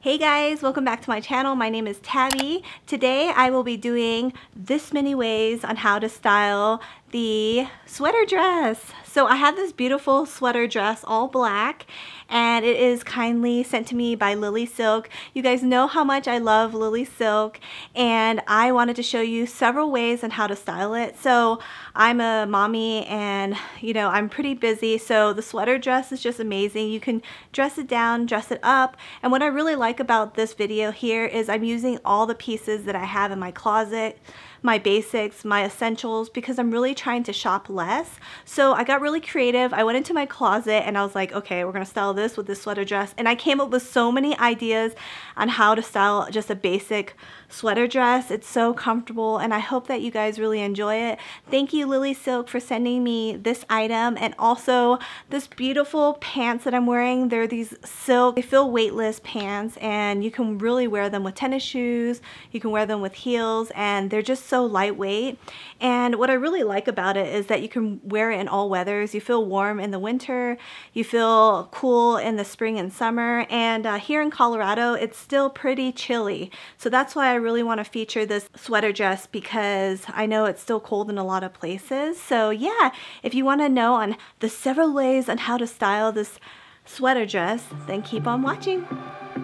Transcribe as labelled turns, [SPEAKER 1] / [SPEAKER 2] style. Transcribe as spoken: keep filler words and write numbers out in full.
[SPEAKER 1] Hey guys, welcome back to my channel. My name is Tabby. Today I will be doing this many ways on how to style the sweater dress. So I have this beautiful sweater dress, all black, and it is kindly sent to me by Lily Silk. You guys know how much I love Lily Silk, and I wanted to show you several ways on how to style it. So I'm a mommy and you know I'm pretty busy, so the sweater dress is just amazing. You can dress it down, dress it up, and what I really like about this video here is I'm using all the pieces that I have in my closet, my basics, my essentials, because I'm really trying to shop less. So I got really creative. I went into my closet and I was like, okay, we're gonna style this with this sweater dress, and I came up with so many ideas on how to style just a basic sweater dress. It's so comfortable and I hope that you guys really enjoy it. Thank you Lily Silk for sending me this item, and also this beautiful pants that I'm wearing. They're these silk, they feel weightless pants, and you can really wear them with tennis shoes, you can wear them with heels, and they're just so lightweight. And what I really like about it is that you can wear it in all weathers. You feel warm in the winter, you feel cool in the spring and summer, and uh, here in Colorado it's still pretty chilly, so that's why I really want to feature this sweater dress, because I know it's still cold in a lot of places. So yeah, if you want to know on the several ways on how to style this sweater dress, then keep on watching.